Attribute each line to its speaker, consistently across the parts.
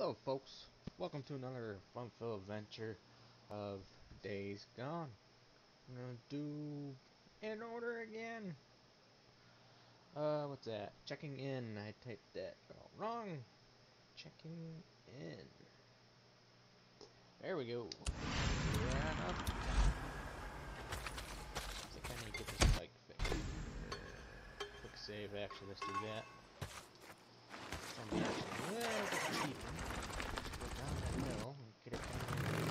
Speaker 1: Hello folks, welcome to another fun-filled adventure of Days Gone. I'm gonna do in order again. What's that? Checking in. I typed that all wrong. Checking in. There we go. Yeah, up. I think I need to get this bike fixed. Quick save, actually, let's do that. Something actually a little bit cheaper. Go down that hill and get it down.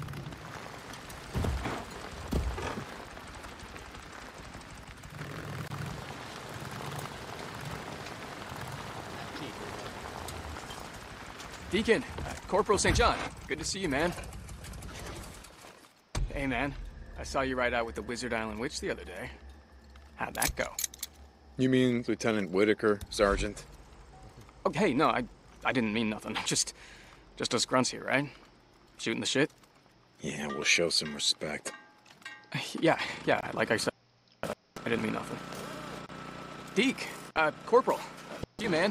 Speaker 1: Not cheaper,
Speaker 2: Deacon, Corporal St. John, good to see you, man. Hey, man, I saw you ride out with the Wizard Island Witch the other day. How'd that go?
Speaker 3: You mean Lieutenant Whitaker, Sergeant?
Speaker 2: Oh, hey, no, I didn't mean nothing. Just us grunts here, right? Shooting the shit?
Speaker 3: Yeah, we'll show some respect.
Speaker 2: Yeah, like I said, I didn't mean nothing. Deke, Corporal, you, man.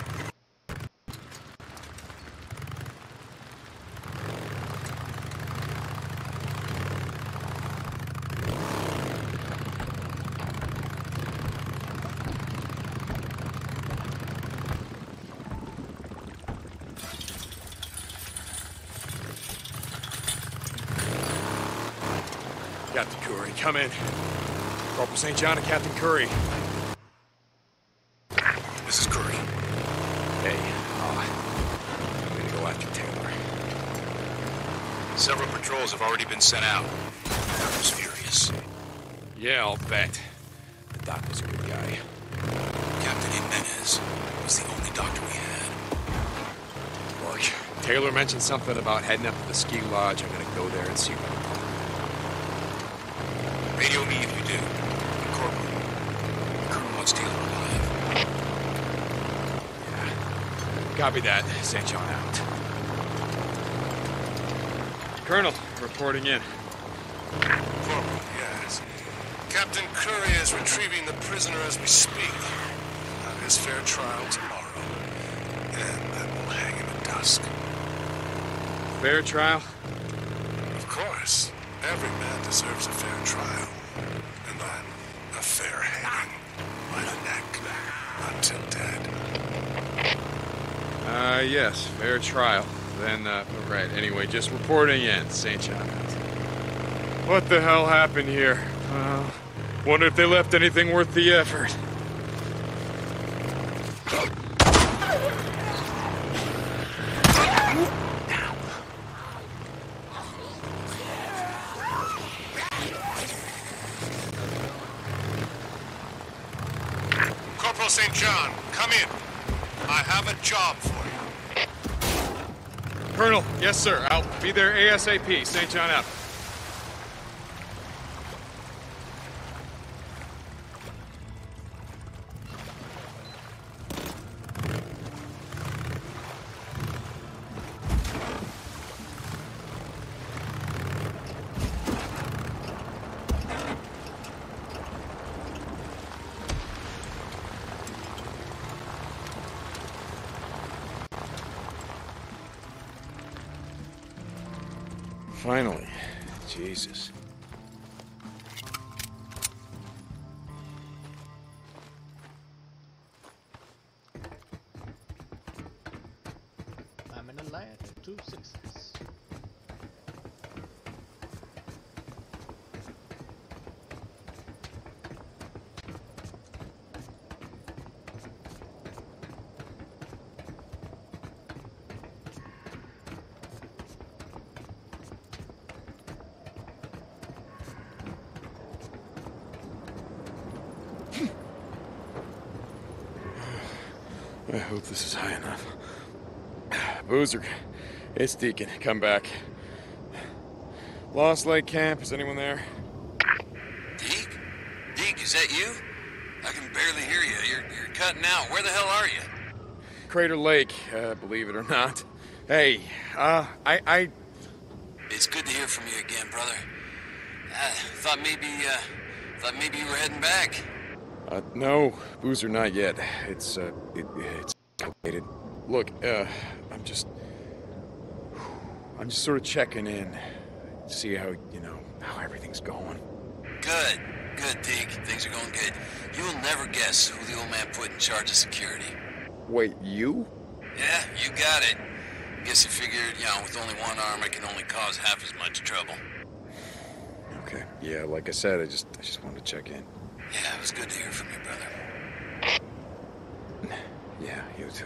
Speaker 3: Captain Curry, come in. Corporal St. John and Captain Curry. This is Curry. Hey, I'm gonna go after Taylor.
Speaker 4: Several patrols have already been sent out. I was furious.
Speaker 3: Yeah, I'll bet. The doc was a good guy.
Speaker 4: Captain Jimenez was the only doctor we had.
Speaker 3: Look, Taylor mentioned something about heading up to the ski lodge. I'm gonna go there and see what I'm talking.
Speaker 4: Radio me if you do. Corporal, the Colonel wants Taylor alive.
Speaker 3: Yeah. Copy that. St. John out. Colonel, reporting in.
Speaker 4: Corporal, yes. Captain Curry is retrieving the prisoner as we speak. His fair trial tomorrow. And then we'll hang him at dusk.
Speaker 3: Fair trial?
Speaker 4: Of course. Every man deserves a fair trial. And then a fair hanging by the neck until dead.
Speaker 3: Yes, fair trial. Then, right, anyway, just reporting in, St. John. What the hell happened here? Wonder if they left anything worth the effort.
Speaker 4: Corporal St. John, come in. I have a job for you.
Speaker 3: Colonel, yes, sir. I'll be there ASAP. St. John out. Finally. Jesus.
Speaker 1: I'm in a lad with 2 6s.
Speaker 3: I hope this is high enough. Boozer, it's Deacon. Come back. Lost Lake Camp. Is anyone there?
Speaker 4: Deke? Deke, is that you? I can barely hear you. You're cutting out. Where the hell are you?
Speaker 3: Crater Lake, believe it or not. Hey,
Speaker 4: It's good to hear from you again, brother. Thought maybe you were heading back.
Speaker 3: No, Boozer, not yet. It's complicated. Look, I'm just sort of checking in. See how, how everything's going.
Speaker 5: Good. Good, Deke. Things are going good. You'll never guess who the old man put in charge of security.
Speaker 3: Wait, you?
Speaker 5: Yeah, you got it. Guess he figured, with only one arm, I can only cause half as much trouble.
Speaker 3: Okay. Yeah, like I said, I just wanted to check in.
Speaker 5: Yeah, it was good to hear from you, brother.
Speaker 3: Yeah, you too.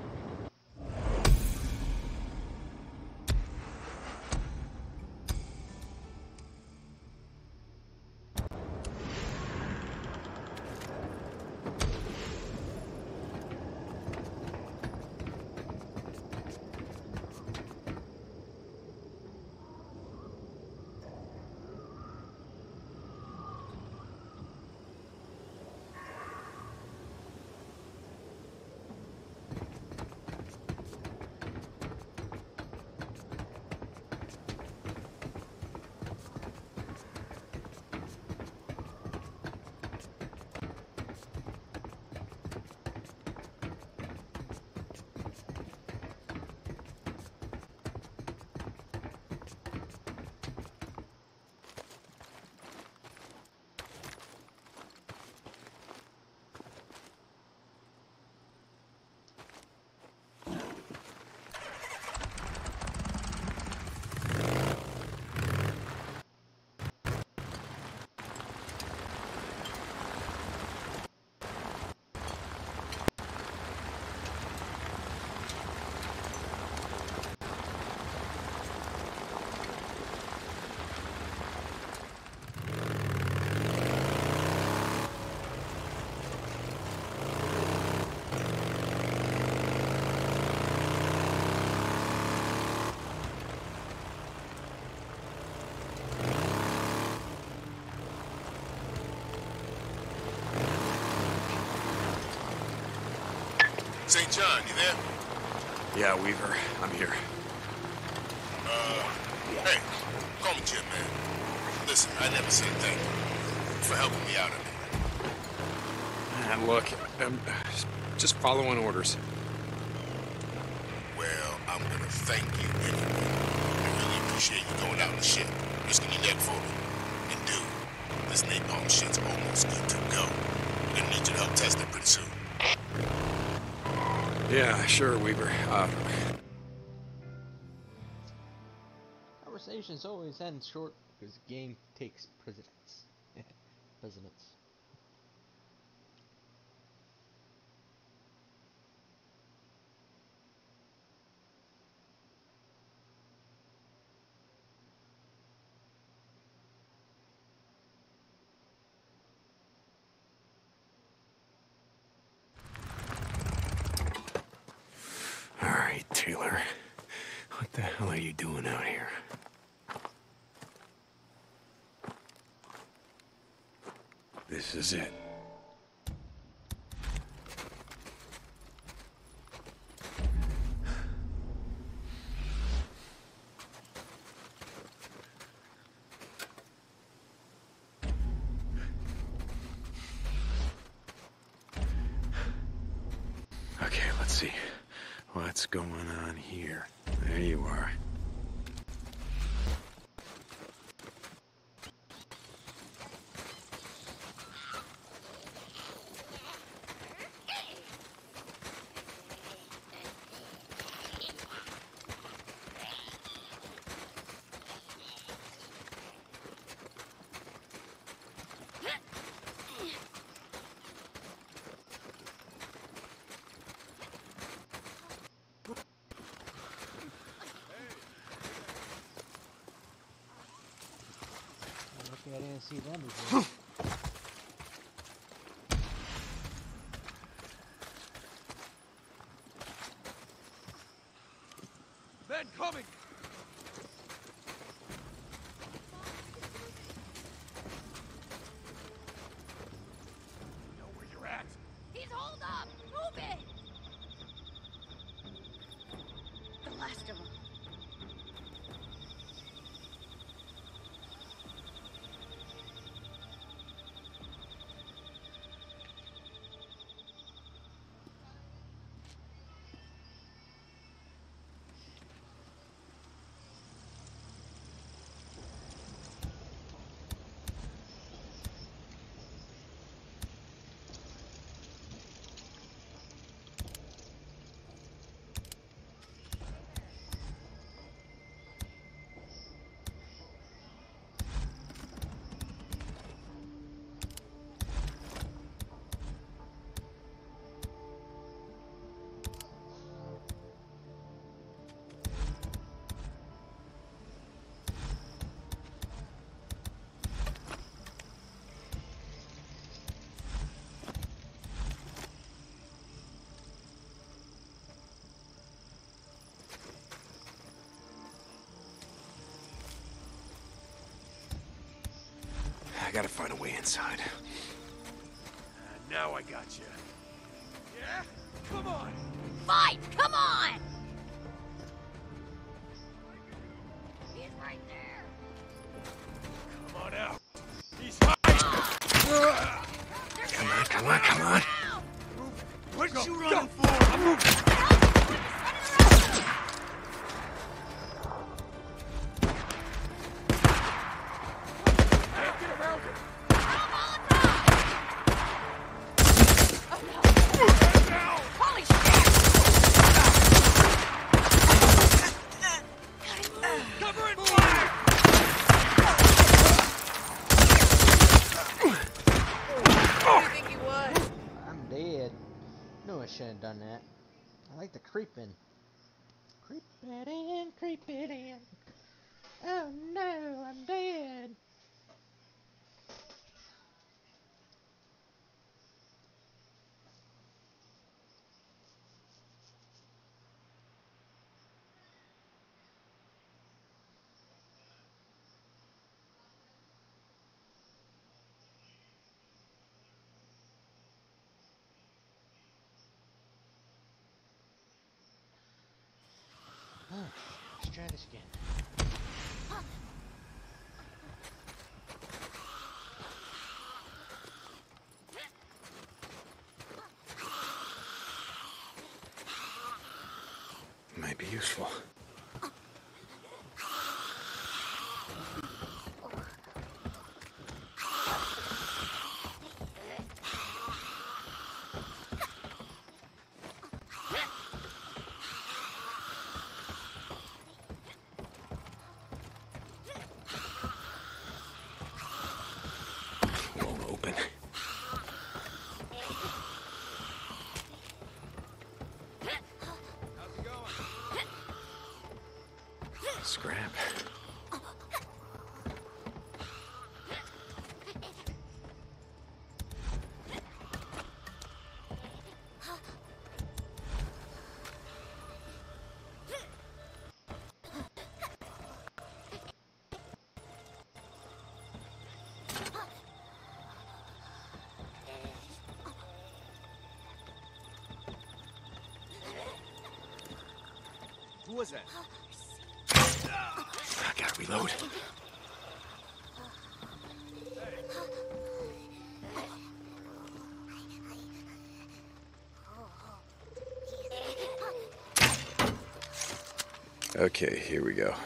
Speaker 4: St. John, you there?
Speaker 3: Yeah, Weaver, I'm here.
Speaker 4: Hey, call me Jim, man. Listen, I never said thank you for helping me out in it.
Speaker 3: Look, I'm just following orders.
Speaker 4: Well, I'm gonna thank you anyway. I really appreciate you going out on the ship, risking your neck for me. And dude, this napalm shit's almost good to go. We're gonna need you to help test it pretty soon.
Speaker 3: Yeah, sure, Weaver.
Speaker 1: Conversations always end short because the game takes precedence. Precedence.
Speaker 3: All right, Taylor. What the hell are you doing out here? This is it. Okay, let's see. What's going on here? There you are.
Speaker 1: Lucky I didn't see them before.
Speaker 2: Men coming! You know where you're at?
Speaker 6: He's holed up! Move it! The last of them.
Speaker 3: gotta find a way inside.
Speaker 7: Now I got you. Yeah? Come on!
Speaker 6: Fight! Come on! He's right there!
Speaker 7: Come on out. He's hiding!
Speaker 3: Come on, come on, come on.
Speaker 7: What you running for? I'm moving.
Speaker 1: Shouldn't have done that. I like the creeping. Creep it in, creep it in. Oh no, I'm dead. Let's try this again.
Speaker 3: Might be useful. Won't open. Scrap.
Speaker 7: Who was that?
Speaker 3: I gotta reload. Okay, here we go.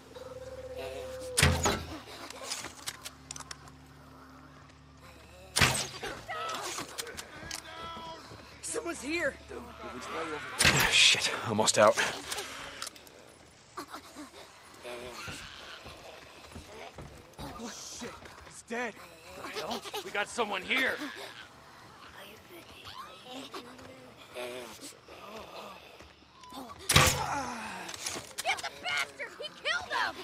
Speaker 2: Someone's here!
Speaker 3: Ah, shit, almost out.
Speaker 7: Shit, he's dead. Well, we got someone here.
Speaker 6: Get the bastard! He killed him!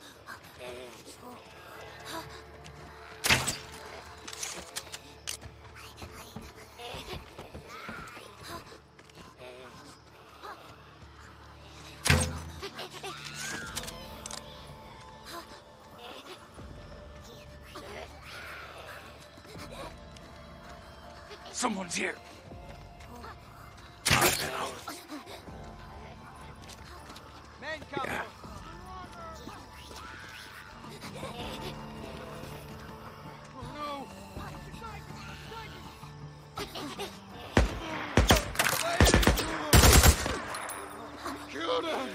Speaker 7: Someone's here. Man coming.
Speaker 3: Yeah.
Speaker 7: Oh no! Killed him!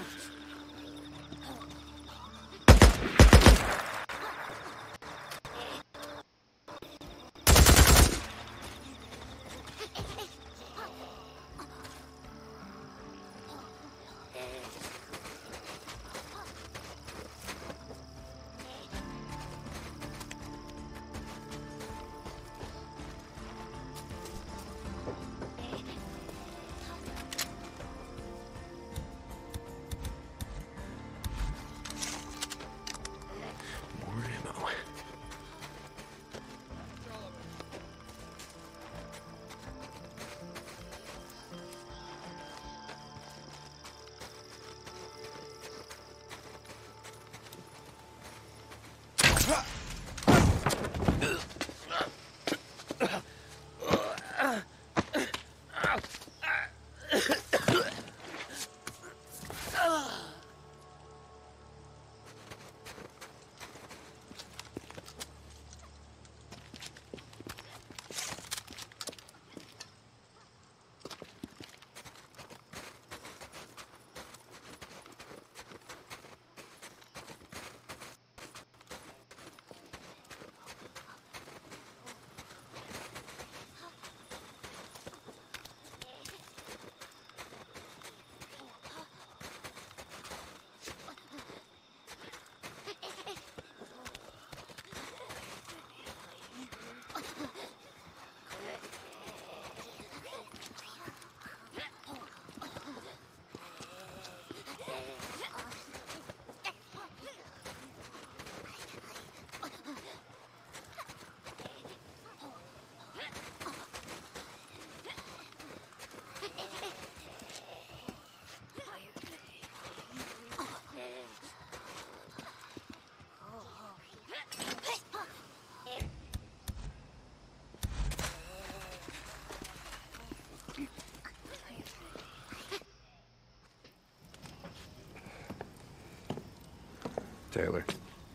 Speaker 8: Taylor.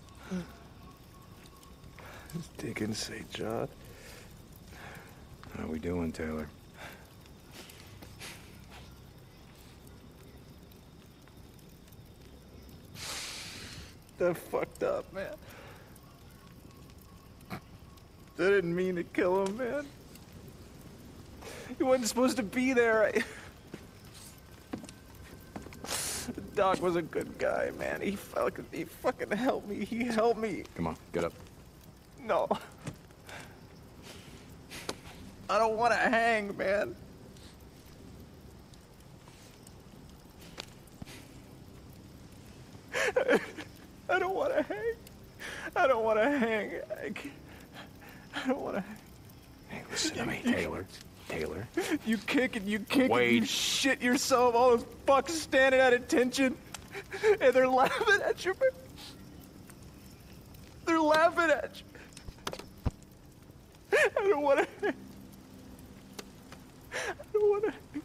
Speaker 8: Is Dick in St. John?
Speaker 3: How we doing, Taylor?
Speaker 8: That fucked up, man. I didn't mean to kill him, man. He wasn't supposed to be there. The doc was a good guy, man. He fucking helped me. He helped me.
Speaker 3: Come on, get up.
Speaker 8: No. I don't want to hang, man. I don't want to hang. I don't want to hang. I don't want to hang.
Speaker 3: Hey, listen to me, Taylor. Taylor.
Speaker 8: You kick and you kick
Speaker 3: Wait.
Speaker 8: and you shit yourself. All those fucks standing at attention. And they're laughing at you. They're laughing at you. I don't want to hang. I don't want to hang.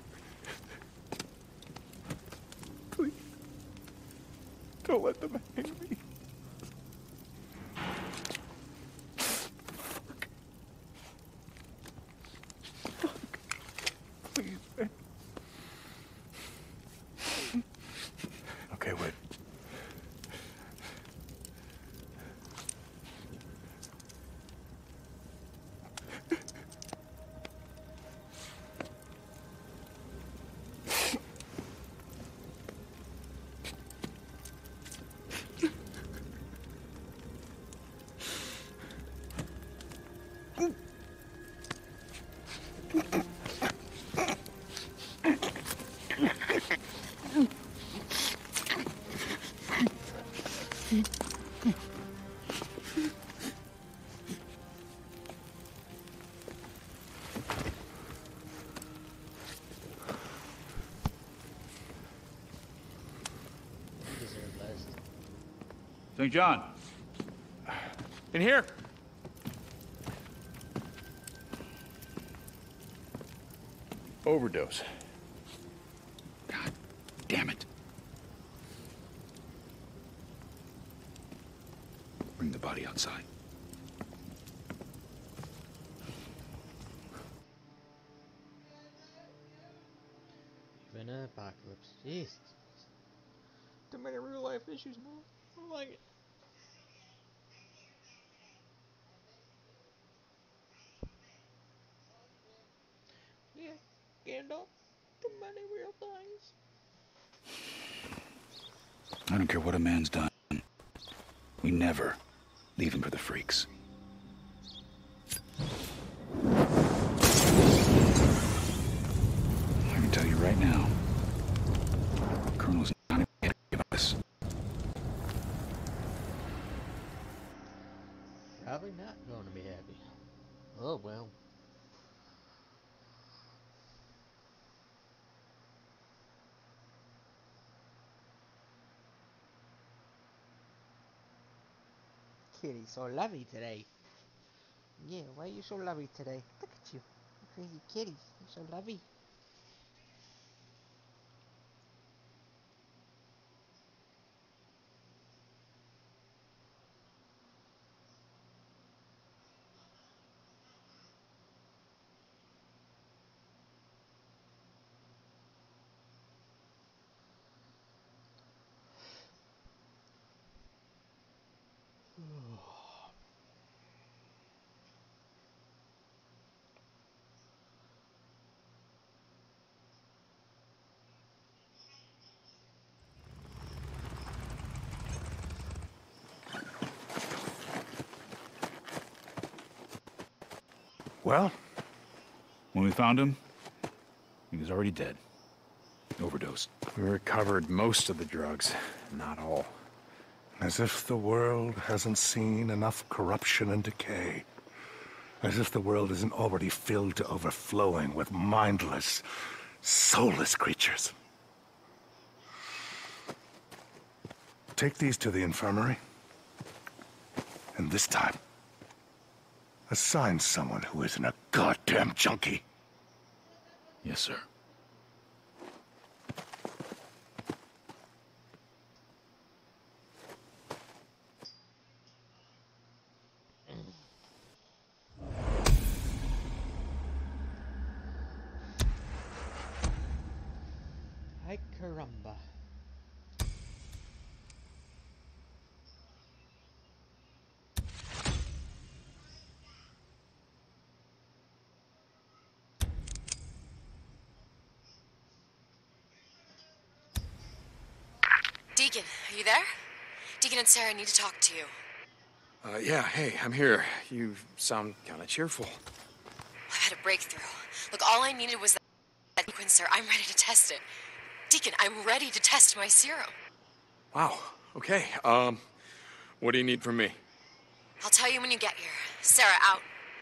Speaker 8: Please. Don't let them hang me. Please, man.
Speaker 3: Okay, wait.
Speaker 9: St. John. In here.
Speaker 3: Overdose.
Speaker 9: God damn it. Bring the body outside.
Speaker 1: Even an apocalypse. Jeez. Too many real life issues, man. I don't like it. Yeah, Gandalf. Too many real things.
Speaker 9: I don't care what a man's done. We never leave him for the freaks. I can tell you right now, Colonel's not happy about this.
Speaker 1: Probably not going to be happy. Oh well. Kitty, so lovely today. Yeah, why are you so lovely today? Look at you. Crazy kitty. You're so lovely.
Speaker 9: Well, when we found him, he was already dead. Overdosed.
Speaker 3: We recovered most of the drugs, not all.
Speaker 8: As if the world hasn't seen enough corruption and decay. As if the world isn't already filled to overflowing with mindless, soulless creatures. Take these to the infirmary. And this time, assign someone who isn't a goddamn junkie.
Speaker 9: Yes, sir.
Speaker 1: Bomba.
Speaker 10: Deacon, are you there? Deacon and Sarah need to talk to you.
Speaker 2: Yeah, hey, I'm here. You sound kind of cheerful.
Speaker 10: I've had a breakthrough. Look, all I needed was that sequencer. I'm ready to test it. Deacon, I'm ready to test my serum.
Speaker 2: Wow, okay. What do you need from me?
Speaker 10: I'll tell you when you get here. Sarah, out.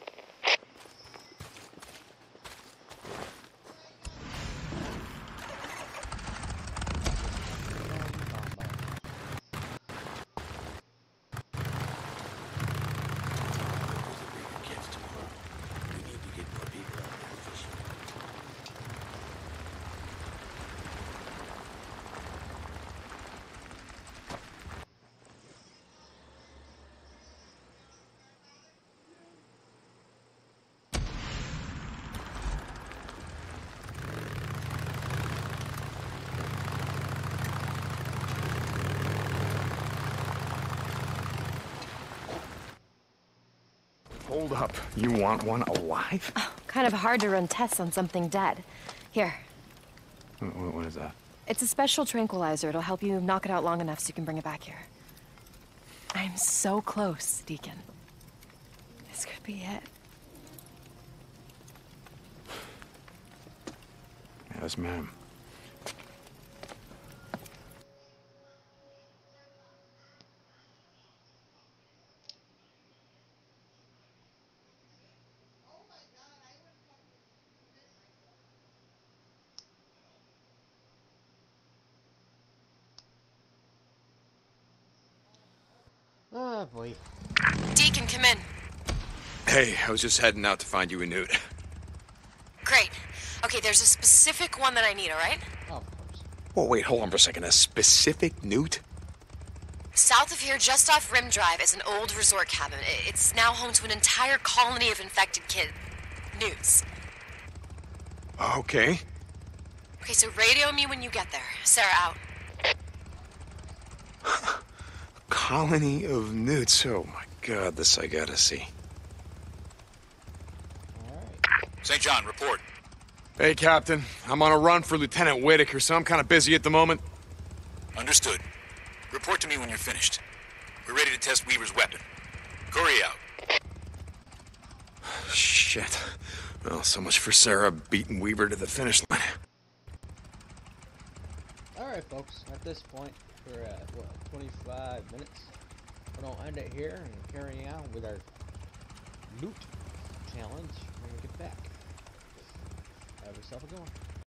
Speaker 2: Hold up. You want one alive?
Speaker 10: Oh, kind of hard to run tests on something dead. Here.
Speaker 2: What is that?
Speaker 10: It's a special tranquilizer. It'll help you knock it out long enough so you can bring it back here. I'm so close, Deacon. This could be it.
Speaker 2: Yes, ma'am.
Speaker 1: Oh boy.
Speaker 10: Deacon, come in.
Speaker 2: Hey, I was just heading out to find you a newt.
Speaker 10: Great. Okay, there's a specific one that I need, all right?
Speaker 1: Oh, of course.
Speaker 2: Whoa, wait, hold on for a second. A specific newt?
Speaker 10: South of here, just off Rim Drive, is an old resort cabin. It's now home to an entire colony of infected kids. Newts.
Speaker 2: Okay.
Speaker 10: Okay, so radio me when you get there. Sarah, out.
Speaker 2: Colony of newts. Oh my god, this I gotta see.
Speaker 1: Alright.
Speaker 9: St. John, report.
Speaker 3: Hey, Captain. I'm on a run for Lieutenant Whitaker, so I'm kind of busy at the moment.
Speaker 9: Understood. Report to me when you're finished. We're ready to test Weaver's weapon. Corey out.
Speaker 2: Shit. Well, so much for Sarah beating Weaver to the finish line.
Speaker 1: Alright, folks. At this point, we're at, what, 25 minutes? We're gonna end it here and carry on with our loot challenge when we get back. Have yourself a good one.